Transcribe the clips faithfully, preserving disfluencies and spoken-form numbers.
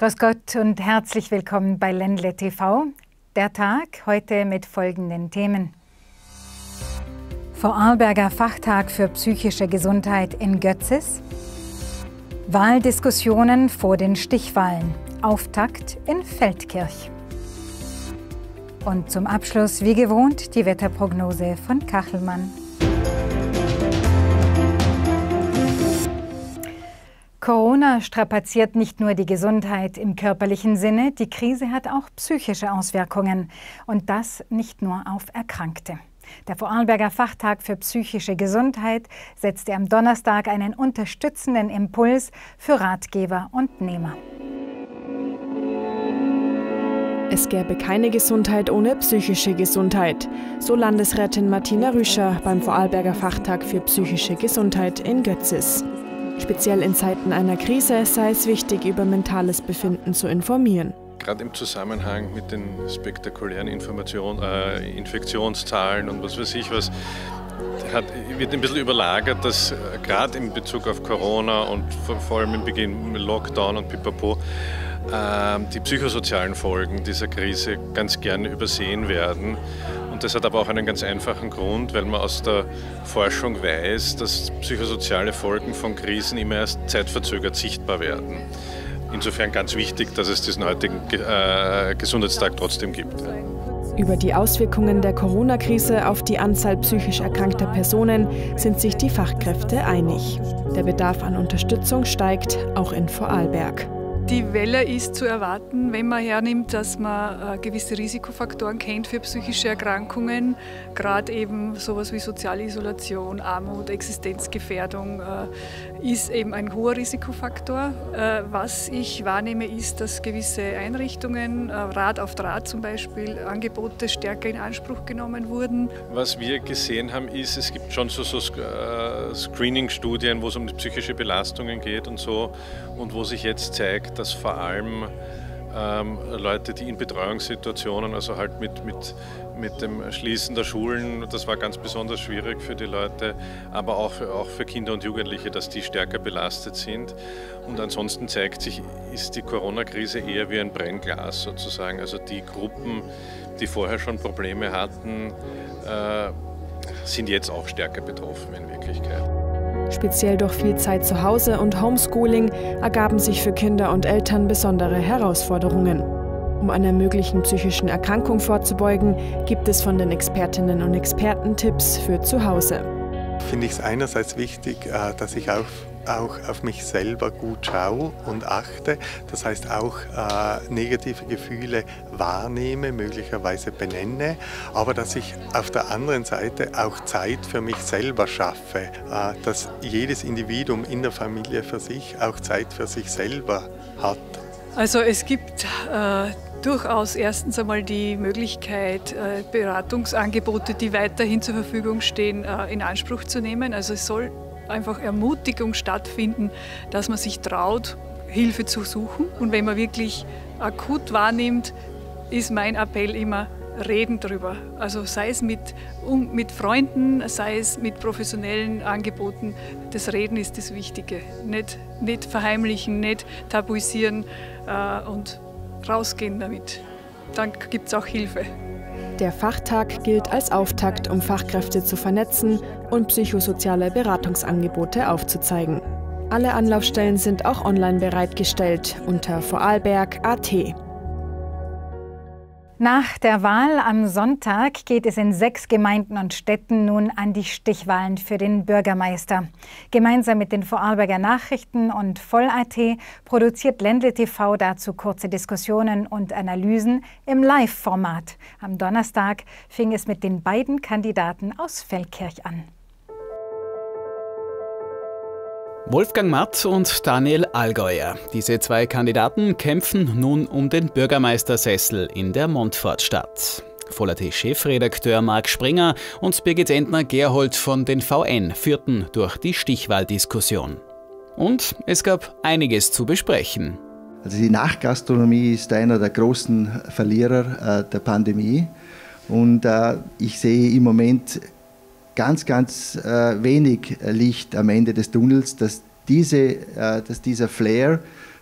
Grüß Gott und herzlich willkommen bei Ländle T V. Der Tag heute mit folgenden Themen. Vorarlberger Fachtag für psychische Gesundheit in Götzis. Wahldiskussionen vor den Stichwahlen. Auftakt in Feldkirch. Und zum Abschluss, wie gewohnt, die Wetterprognose von Kachelmann. Corona strapaziert nicht nur die Gesundheit im körperlichen Sinne, die Krise hat auch psychische Auswirkungen. Und das nicht nur auf Erkrankte. Der Vorarlberger Fachtag für psychische Gesundheit setzte am Donnerstag einen unterstützenden Impuls für Ratgeber und Nehmer. Es gäbe keine Gesundheit ohne psychische Gesundheit, so Landesrätin Martina Rüscher beim Vorarlberger Fachtag für psychische Gesundheit in Götzis. Speziell in Zeiten einer Krise sei es wichtig, über mentales Befinden zu informieren. Gerade im Zusammenhang mit den spektakulären Information, äh, Infektionszahlen und was weiß ich was, hat, wird ein bisschen überlagert, dass äh, gerade in Bezug auf Corona und vor, vor allem im Beginn mit Lockdown und Pipapo äh, die psychosozialen Folgen dieser Krise ganz gerne übersehen werden. Und das hat aber auch einen ganz einfachen Grund, weil man aus der Forschung weiß, dass psychosoziale Folgen von Krisen immer erst zeitverzögert sichtbar werden. Insofern ganz wichtig, dass es diesen heutigen äh, Gesundheitstag trotzdem gibt. Über die Auswirkungen der Corona-Krise auf die Anzahl psychisch erkrankter Personen sind sich die Fachkräfte einig. Der Bedarf an Unterstützung steigt, auch in Vorarlberg. Die Welle ist zu erwarten, wenn man hernimmt, dass man gewisse Risikofaktoren kennt für psychische Erkrankungen, gerade eben sowas wie soziale Isolation, Armut, Existenzgefährdung ist eben ein hoher Risikofaktor. Was ich wahrnehme, ist, dass gewisse Einrichtungen, Rat auf Draht zum Beispiel, Angebote stärker in Anspruch genommen wurden. Was wir gesehen haben, ist, es gibt schon so, so Screening-Studien, wo es um die psychische Belastungen geht und so, und wo sich jetzt zeigt, dass vor allem ähm, Leute, die in Betreuungssituationen, also halt mit, mit, mit dem Schließen der Schulen, das war ganz besonders schwierig für die Leute, aber auch für, auch für Kinder und Jugendliche, dass die stärker belastet sind. Und ansonsten zeigt sich, ist die Corona-Krise eher wie ein Brennglas sozusagen. Also die Gruppen, die vorher schon Probleme hatten, äh, sind jetzt auch stärker betroffen in Wirklichkeit. Speziell durch viel Zeit zu Hause und Homeschooling ergaben sich für Kinder und Eltern besondere Herausforderungen. Um einer möglichen psychischen Erkrankung vorzubeugen, gibt es von den Expertinnen und Experten Tipps für zu Hause. Finde ich es einerseits wichtig, dass ich auch, auch auf mich selber gut schaue und achte. Das heißt auch äh, negative Gefühle wahrnehme, möglicherweise benenne, aber dass ich auf der anderen Seite auch Zeit für mich selber schaffe, äh, dass jedes Individuum in der Familie für sich auch Zeit für sich selber hat. Also es gibt äh durchaus erstens einmal die Möglichkeit, Beratungsangebote, die weiterhin zur Verfügung stehen, in Anspruch zu nehmen. Also es soll einfach Ermutigung stattfinden, dass man sich traut, Hilfe zu suchen. Und wenn man wirklich akut wahrnimmt, ist mein Appell immer, reden drüber. Also sei es mit, um, mit Freunden, sei es mit professionellen Angeboten. Das Reden ist das Wichtige. Nicht, nicht verheimlichen, nicht tabuisieren äh, und rausgehen damit. Dann gibt es auch Hilfe. Der Fachtag gilt als Auftakt, um Fachkräfte zu vernetzen und psychosoziale Beratungsangebote aufzuzeigen. Alle Anlaufstellen sind auch online bereitgestellt unter vorarlberg punkt at. Nach der Wahl am Sonntag geht es in sechs Gemeinden und Städten nun an die Stichwahlen für den Bürgermeister. Gemeinsam mit den Vorarlberger Nachrichten und voll punkt at produziert Ländle T V dazu kurze Diskussionen und Analysen im Live-Format. Am Donnerstag fing es mit den beiden Kandidaten aus Feldkirch an. Wolfgang Matt und Daniel Allgäuer. Diese zwei Kandidaten kämpfen nun um den Bürgermeistersessel in der Montfortstadt. voll punkt at-Chefredakteur Marc Springer und Birgit Entner-Gerhold von den V N führten durch die Stichwahldiskussion. Und es gab einiges zu besprechen. Also die Nachgastronomie ist einer der großen Verlierer äh, der Pandemie. Und äh, ich sehe im Moment ganz, ganz äh, wenig Licht am Ende des Tunnels, dass, diese, äh, dass dieser Flair,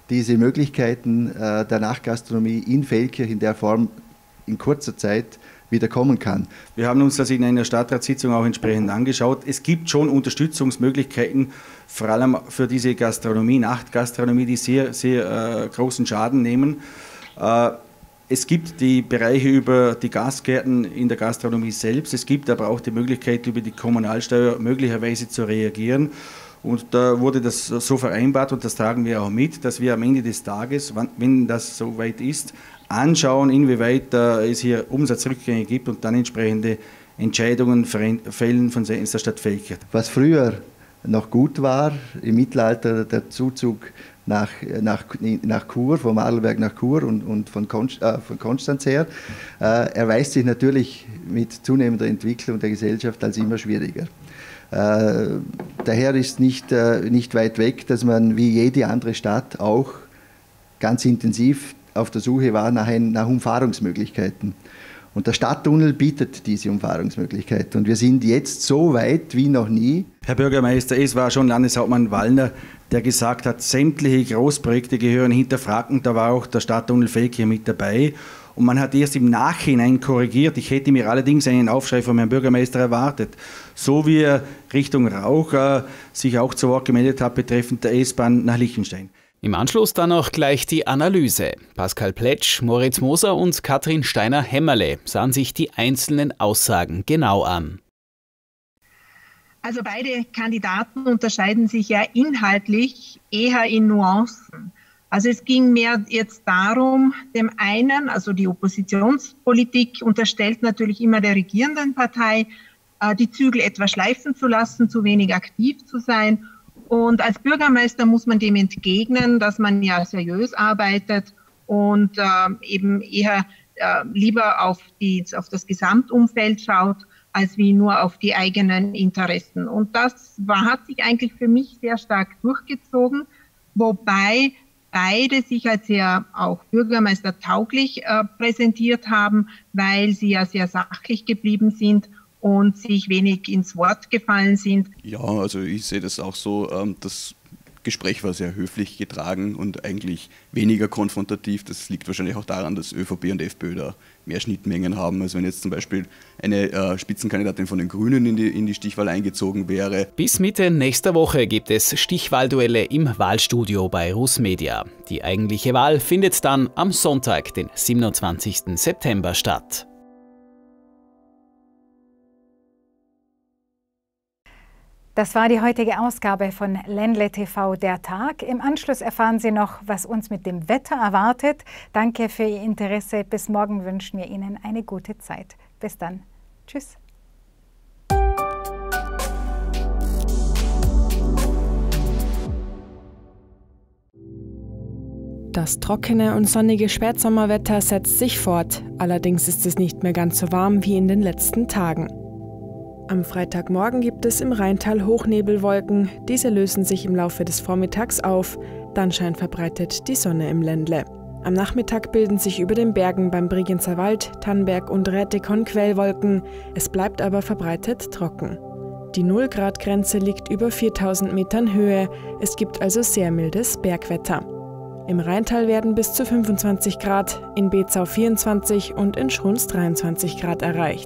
diese Möglichkeiten der Nachtgastronomie in Feldkirch in der Form in kurzer Zeit wieder kommen kann. Wir haben uns das in einer Stadtratssitzung auch entsprechend angeschaut. Es gibt schon Unterstützungsmöglichkeiten, vor allem für diese Gastronomie, Nachtgastronomie, die sehr, sehr äh, großen Schaden nehmen. Äh, es gibt die Bereiche über die Gastgärten in der Gastronomie selbst. Es gibt aber auch die Möglichkeit, über die Kommunalsteuer möglicherweise zu reagieren. Und da wurde das so vereinbart, und das tragen wir auch mit, dass wir am Ende des Tages, wenn das soweit ist, anschauen, inwieweit äh, es hier Umsatzrückgänge gibt und dann entsprechende Entscheidungen fällen von Seiten der Stadt Feldkirch. Was früher noch gut war, im Mittelalter der Zuzug nach, nach, nach Chur, vom Adelberg nach Chur und, und von, Konst, äh, von Konstanz her, äh, erweist sich natürlich mit zunehmender Entwicklung der Gesellschaft als immer schwieriger. Äh, daher ist nicht, äh, nicht weit weg, dass man wie jede andere Stadt auch ganz intensiv auf der Suche war nach, ein, nach Umfahrungsmöglichkeiten. Und der Stadttunnel bietet diese Umfahrungsmöglichkeit. Und wir sind jetzt so weit wie noch nie. Herr Bürgermeister, es war schon Landeshauptmann Wallner, der gesagt hat, sämtliche Großprojekte gehören hinterfragt. Und da war auch der Stadttunnel Feldkirch mit dabei. Und man hat erst im Nachhinein korrigiert. Ich hätte mir allerdings einen Aufschrei vom Herrn Bürgermeister erwartet. So wie er Richtung Rauch äh, sich auch zu Wort gemeldet hat betreffend der S-Bahn nach Liechtenstein. Im Anschluss dann auch gleich die Analyse. Pascal Pletsch, Moritz Moser und Katrin Steiner-Hämmerle sahen sich die einzelnen Aussagen genau an. Also beide Kandidaten unterscheiden sich ja inhaltlich eher in Nuancen. Also es ging mehr jetzt darum, dem einen, also die Oppositionspolitik unterstellt natürlich immer der regierenden Partei, die Zügel etwas schleifen zu lassen, zu wenig aktiv zu sein. Und als Bürgermeister muss man dem entgegnen, dass man ja seriös arbeitet und äh, eben eher äh, lieber auf, die, auf das Gesamtumfeld schaut, als wie nur auf die eigenen Interessen. Und das war, hat sich eigentlich für mich sehr stark durchgezogen, wobei beide sich als sehr auch bürgermeistertauglich äh, präsentiert haben, weil sie ja sehr sachlich geblieben sind und sich wenig ins Wort gefallen sind. Ja, also ich sehe das auch so, das Gespräch war sehr höflich getragen und eigentlich weniger konfrontativ. Das liegt wahrscheinlich auch daran, dass ÖVP und FPÖ da mehr Schnittmengen haben, als wenn jetzt zum Beispiel eine Spitzenkandidatin von den Grünen in die, in die Stichwahl eingezogen wäre. Bis Mitte nächster Woche gibt es Stichwahlduelle im Wahlstudio bei RusMedia. Die eigentliche Wahl findet dann am Sonntag, den siebenundzwanzigsten September statt. Das war die heutige Ausgabe von Ländle T V der Tag. Im Anschluss erfahren Sie noch, was uns mit dem Wetter erwartet. Danke für Ihr Interesse. Bis morgen wünschen wir Ihnen eine gute Zeit. Bis dann. Tschüss. Das trockene und sonnige Spätsommerwetter setzt sich fort. Allerdings ist es nicht mehr ganz so warm wie in den letzten Tagen. Am Freitagmorgen gibt es im Rheintal Hochnebelwolken. Diese lösen sich im Laufe des Vormittags auf. Dann scheint verbreitet die Sonne im Ländle. Am Nachmittag bilden sich über den Bergen beim Bregenzer Wald, Tannberg und Rätikon Quellwolken. Es bleibt aber verbreitet trocken. Die null-Grad-Grenze liegt über viertausend Metern Höhe. Es gibt also sehr mildes Bergwetter. Im Rheintal werden bis zu fünfundzwanzig Grad, in Bezau vierundzwanzig und in Schruns dreiundzwanzig Grad erreicht.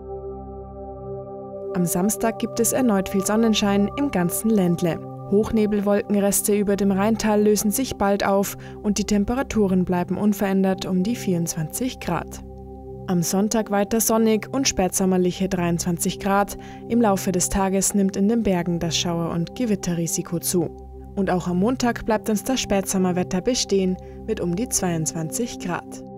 Am Samstag gibt es erneut viel Sonnenschein im ganzen Ländle. Hochnebelwolkenreste über dem Rheintal lösen sich bald auf und die Temperaturen bleiben unverändert um die vierundzwanzig Grad. Am Sonntag weiter sonnig und spätsommerliche dreiundzwanzig Grad. Im Laufe des Tages nimmt in den Bergen das Schauer- und Gewitterrisiko zu. Und auch am Montag bleibt uns das Spätsommerwetter bestehen mit um die zweiundzwanzig Grad.